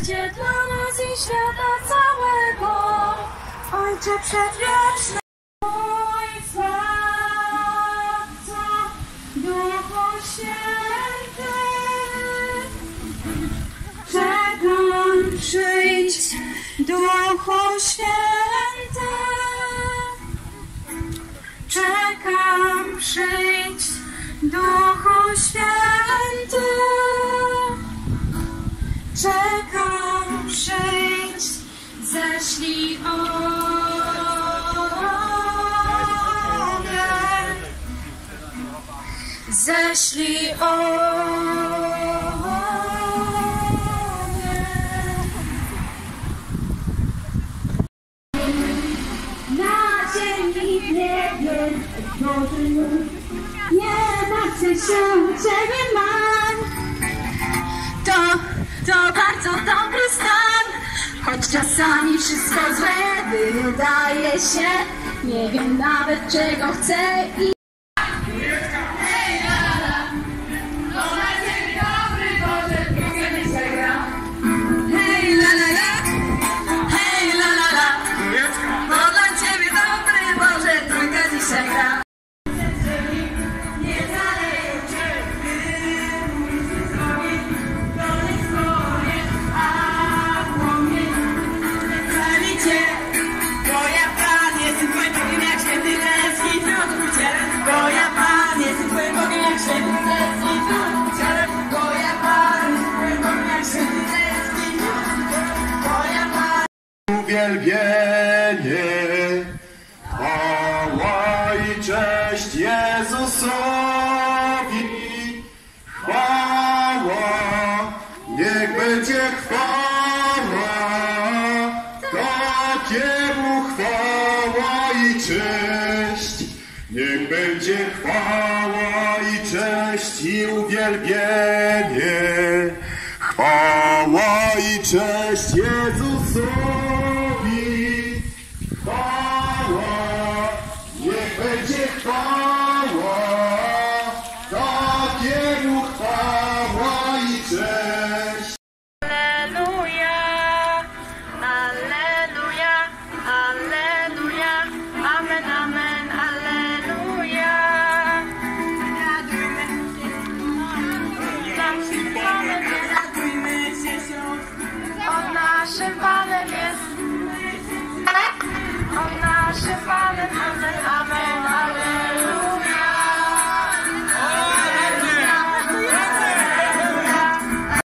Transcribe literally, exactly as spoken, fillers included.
miłosierdzie dla nas i świata całego. Ojcze przedwieczny, Ojca, Duchu Święty, czekam, przyjdź, Duchu Święty, czekam, przyjdź, Duchu Święty, czekam, przyjdź, ześlij ogień, ześlij ogień. Na ziemi i w niebie, Boże mój, nie martwię się, Ciebie mam. To, to bardzo dobry stan, choć czasami wszystko złe wydaje się. Nie wiem nawet czego chcę i... Hej, la, la, la. To na ziemi dobry Boże, drugie nie przegra. Hej, la, la, la. Hej, la, la, la. To dla Ciebie dobry Boże, trójka dzisiaj gra. Uwielbienie, chwała i cześć Jezusowi, chwała, niech będzie chwała, takiemu chwała i cześć, niech będzie chwała i cześć i uwielbienie, chwała i cześć Jezusowi.